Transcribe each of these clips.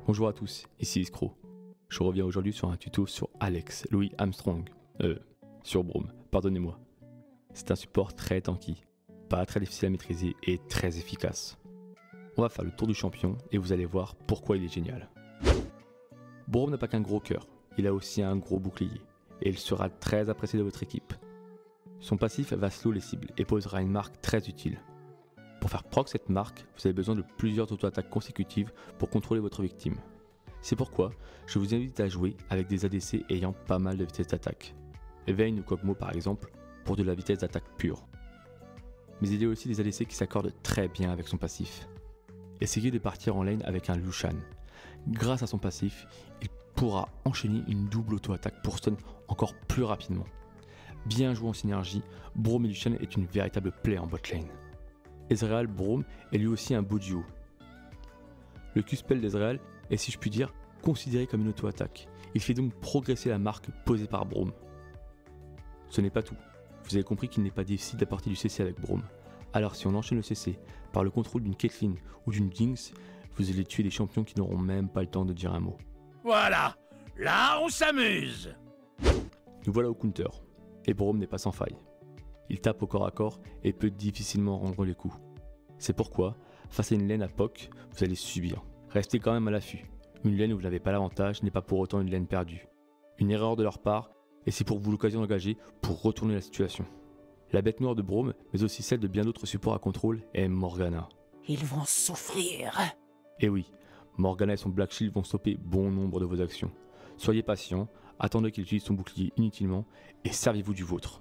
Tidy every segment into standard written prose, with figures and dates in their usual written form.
Bonjour à tous, ici Iskro. Je reviens aujourd'hui sur un tuto sur Alex Louis Armstrong. Sur Braum, pardonnez-moi. C'est un support très tanky, pas très difficile à maîtriser et très efficace. On va faire le tour du champion et vous allez voir pourquoi il est génial. Braum n'a pas qu'un gros cœur, il a aussi un gros bouclier et il sera très apprécié de votre équipe. Son passif va slow les cibles et posera une marque très utile. Pour faire proc cette marque, vous avez besoin de plusieurs auto-attaques consécutives pour contrôler votre victime. C'est pourquoi je vous invite à jouer avec des ADC ayant pas mal de vitesse d'attaque. Vayne ou Kog'Maw par exemple, pour de la vitesse d'attaque pure. Mais il y a aussi des ADC qui s'accordent très bien avec son passif. Essayez de partir en lane avec un Lucian. Grâce à son passif, il pourra enchaîner une double auto-attaque pour stun encore plus rapidement. Bien joué en synergie, Braum et Lucian est une véritable play en bot lane. Ezreal Braum est lui aussi un beau duo. Le Q-spell d'Ezreal est, si je puis dire, considéré comme une auto-attaque. Il fait donc progresser la marque posée par Braum. Ce n'est pas tout. Vous avez compris qu'il n'est pas difficile d'apporter du CC avec Braum. Alors si on enchaîne le CC par le contrôle d'une Caitlyn ou d'une Jinx, vous allez tuer des champions qui n'auront même pas le temps de dire un mot. Voilà, là on s'amuse. Nous voilà au counter, et Braum n'est pas sans faille. Il tape au corps à corps et peut difficilement rendre les coups. C'est pourquoi, face à une lane à POC, vous allez subir. Restez quand même à l'affût. Une lane où vous n'avez pas l'avantage n'est pas pour autant une lane perdue. Une erreur de leur part, et c'est pour vous l'occasion d'engager pour retourner la situation. La bête noire de Braum, mais aussi celle de bien d'autres supports à contrôle, est Morgana. Ils vont souffrir. Et oui, Morgana et son Black Shield vont stopper bon nombre de vos actions. Soyez patient, attendez qu'il utilise son bouclier inutilement, et servez-vous du vôtre.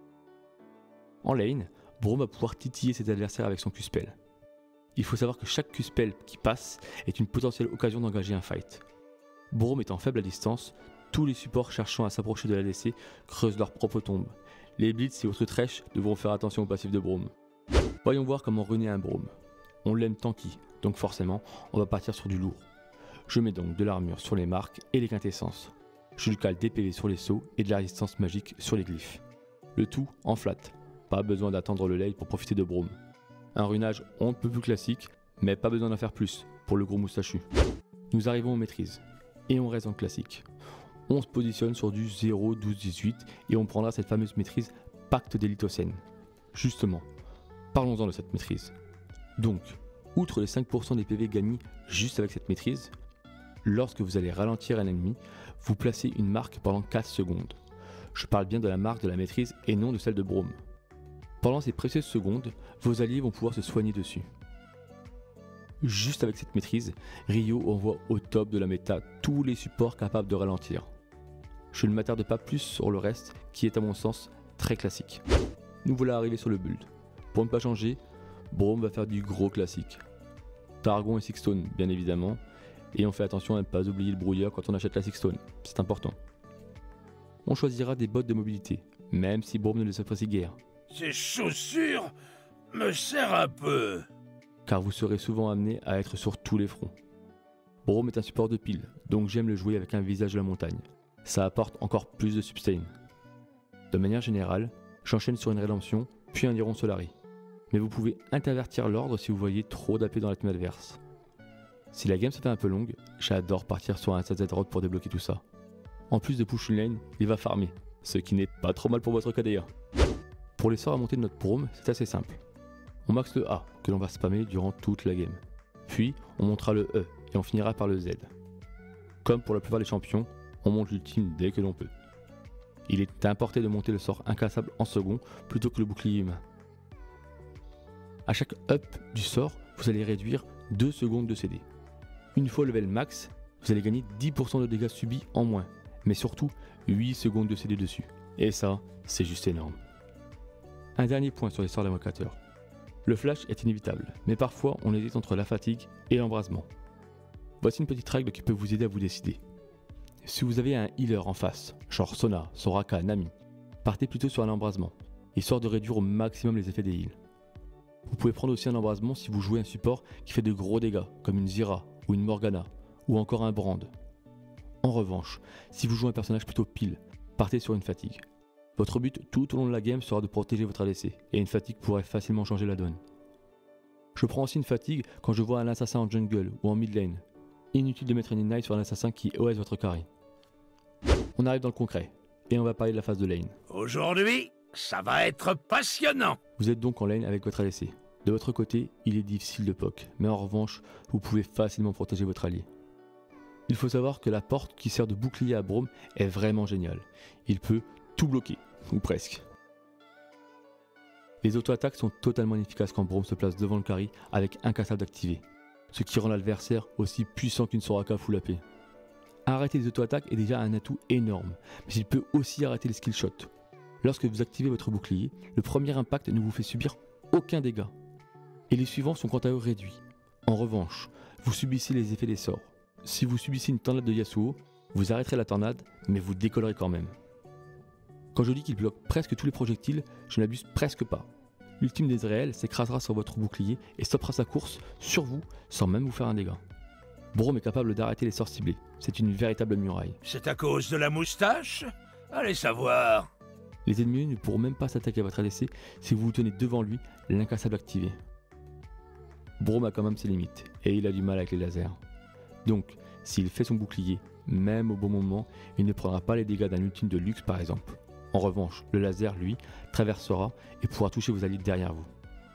En lane, Braum va pouvoir titiller ses adversaires avec son Q-spell. Il faut savoir que chaque Q-spell qui passe est une potentielle occasion d'engager un fight. Braum étant faible à distance, tous les supports cherchant à s'approcher de l'ADC creusent leur propre tombe. Les Blitz et autres trèches devront faire attention au passif de Braum. Voyons voir comment runer un Braum. On l'aime tanky, donc forcément on va partir sur du lourd. Je mets donc de l'armure sur les marques et les quintessences. Je lui cale des PV sur les sauts et de la résistance magique sur les glyphes. Le tout en flat. Pas besoin d'attendre le late pour profiter de Braum. Un runage on ne peut plus classique, mais pas besoin d'en faire plus pour le gros moustachu. Nous arrivons aux maîtrises, et on reste en classique. On se positionne sur du 0, 12, 18, et on prendra cette fameuse maîtrise Pacte des Lithocènes. Justement, parlons-en de cette maîtrise. Donc, outre les 5% des PV gagnés juste avec cette maîtrise, lorsque vous allez ralentir un ennemi, vous placez une marque pendant 4 secondes. Je parle bien de la marque de la maîtrise et non de celle de Braum. Pendant ces précieuses secondes, vos alliés vont pouvoir se soigner dessus. Juste avec cette maîtrise, Rio envoie au top de la méta tous les supports capables de ralentir. Je ne m'attarde pas plus sur le reste qui est à mon sens très classique. Nous voilà arrivés sur le build. Pour ne pas changer, Braum va faire du gros classique. Targon et Sixstone bien évidemment, et on fait attention à ne pas oublier le brouilleur quand on achète la Sixstone, c'est important. On choisira des bottes de mobilité, même si Braum ne les apprécie guère. Ces chaussures me serrent un peu. Car vous serez souvent amené à être sur tous les fronts. Braum est un support de pile, donc j'aime le jouer avec un visage de la montagne. Ça apporte encore plus de sustain. De manière générale, j'enchaîne sur une rédemption, puis un Iron Solari. Mais vous pouvez intervertir l'ordre si vous voyez trop d'AP dans la team adverse. Si la game se fait un peu longue, j'adore partir sur un SZ road pour débloquer tout ça. En plus de push une lane, il va farmer, ce qui n'est pas trop mal pour votre KDA. Pour les sorts à monter de notre Braum, c'est assez simple. On max le A, que l'on va spammer durant toute la game. Puis, on montera le E, et on finira par le Z. Comme pour la plupart des champions, on monte l'ultime dès que l'on peut. Il est importé de monter le sort incassable en second, plutôt que le bouclier humain. A chaque up du sort, vous allez réduire 2 secondes de CD. Une fois level max, vous allez gagner 10% de dégâts subis en moins, mais surtout 8 secondes de CD dessus. Et ça, c'est juste énorme. Un dernier point sur les sorts d'invocateur. Le flash est inévitable, mais parfois on hésite entre la fatigue et l'embrasement. Voici une petite règle qui peut vous aider à vous décider. Si vous avez un healer en face, genre Sona, Soraka, Nami, partez plutôt sur un embrasement, histoire de réduire au maximum les effets des heals. Vous pouvez prendre aussi un embrasement si vous jouez un support qui fait de gros dégâts, comme une Zyra ou une Morgana, ou encore un Brand. En revanche, si vous jouez un personnage plutôt pile, partez sur une fatigue. Votre but tout au long de la game sera de protéger votre ADC, et une fatigue pourrait facilement changer la donne. Je prends aussi une fatigue quand je vois un assassin en jungle ou en mid lane. Inutile de mettre une ignite sur un assassin qui OS votre carry. On arrive dans le concret, et on va parler de la phase de lane. Aujourd'hui, ça va être passionnant. Vous êtes donc en lane avec votre ADC. De votre côté, il est difficile de poke, mais en revanche, vous pouvez facilement protéger votre allié. Il faut savoir que la porte qui sert de bouclier à Braum est vraiment géniale. Il peut tout bloquer, ou presque. Les auto-attaques sont totalement inefficaces quand Braum se place devant le carry avec incassable d'activer, ce qui rend l'adversaire aussi puissant qu'une Soraka full AP. Arrêter les auto-attaques est déjà un atout énorme, mais il peut aussi arrêter les skill shots. Lorsque vous activez votre bouclier, le premier impact ne vous fait subir aucun dégât, et les suivants sont quant à eux réduits. En revanche, vous subissez les effets des sorts. Si vous subissez une tornade de Yasuo, vous arrêterez la tornade, mais vous décollerez quand même. Quand je dis qu'il bloque presque tous les projectiles, je n'abuse presque pas. L'ultime d'Ezreal s'écrasera sur votre bouclier et stoppera sa course sur vous sans même vous faire un dégât. Braum est capable d'arrêter les sorts ciblés, c'est une véritable muraille. C'est à cause de la moustache? Allez savoir. Les ennemis ne pourront même pas s'attaquer à votre ADC si vous vous tenez devant lui, l'incassable activé. Braum a quand même ses limites, et il a du mal avec les lasers. Donc, s'il fait son bouclier, même au bon moment, il ne prendra pas les dégâts d'un ultime de luxe par exemple. En revanche, le laser, lui, traversera et pourra toucher vos alliés derrière vous.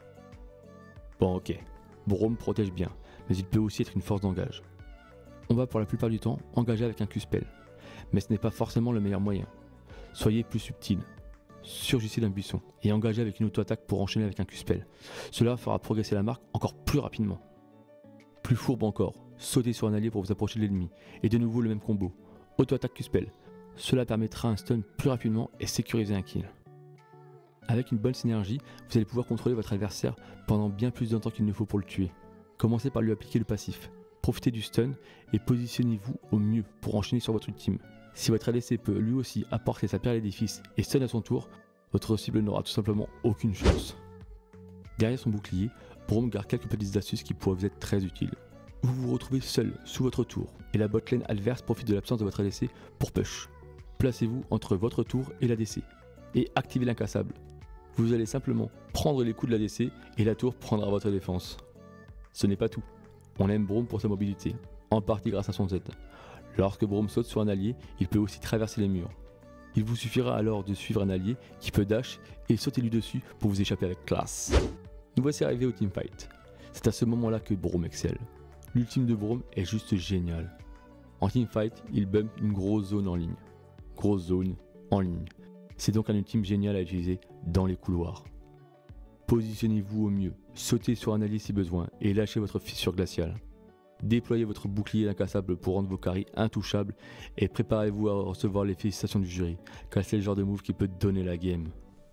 Bon ok, Braum protège bien, mais il peut aussi être une force d'engage. On va pour la plupart du temps engager avec un Q-spell, mais ce n'est pas forcément le meilleur moyen. Soyez plus subtil, surgissez d'un buisson et engagez avec une auto-attaque pour enchaîner avec un Q-spell. Cela fera progresser la marque encore plus rapidement. Plus fourbe encore, sautez sur un allié pour vous approcher de l'ennemi, et de nouveau le même combo, auto-attaque Q-spell. Cela permettra un stun plus rapidement et sécuriser un kill. Avec une bonne synergie, vous allez pouvoir contrôler votre adversaire pendant bien plus de temps qu'il ne faut pour le tuer. Commencez par lui appliquer le passif, profitez du stun et positionnez-vous au mieux pour enchaîner sur votre ultime. Si votre ADC peut lui aussi apporter sa pierre à l'édifice et stun à son tour, votre cible n'aura tout simplement aucune chance. Derrière son bouclier, Braum garde quelques petites astuces qui pourraient vous être très utiles. Vous vous retrouvez seul sous votre tour et la botlane adverse profite de l'absence de votre ADC pour push. Placez-vous entre votre tour et l'ADC et activez l'incassable. Vous allez simplement prendre les coups de l'ADC et la tour prendra votre défense. Ce n'est pas tout. On aime Braum pour sa mobilité, en partie grâce à son Z. Lorsque Braum saute sur un allié, il peut aussi traverser les murs. Il vous suffira alors de suivre un allié qui peut dash et sauter lui dessus pour vous échapper avec classe. Nous voici arrivés au teamfight. C'est à ce moment-là que Braum excelle. L'ultime de Braum est juste génial. En teamfight, il bump une grosse zone en ligne. Grosse zone en ligne. C'est donc un ultime génial à utiliser dans les couloirs. Positionnez-vous au mieux, sautez sur un allié si besoin et lâchez votre fissure glaciale. Déployez votre bouclier incassable pour rendre vos carries intouchables et préparez-vous à recevoir les félicitations du jury, car c'est le genre de move qui peut donner la game.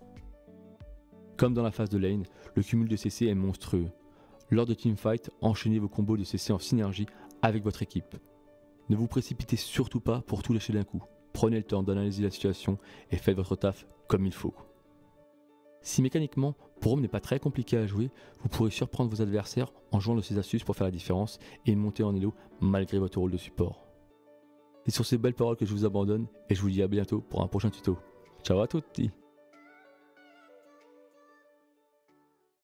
Comme dans la phase de lane, le cumul de CC est monstrueux. Lors de teamfight, enchaînez vos combos de CC en synergie avec votre équipe. Ne vous précipitez surtout pas pour tout lâcher d'un coup. Prenez le temps d'analyser la situation et faites votre taf comme il faut. Si mécaniquement, Braum n'est pas très compliqué à jouer, vous pourrez surprendre vos adversaires en jouant de ces astuces pour faire la différence et monter en elo malgré votre rôle de support. C'est sur ces belles paroles que je vous abandonne et je vous dis à bientôt pour un prochain tuto. Ciao à tutti!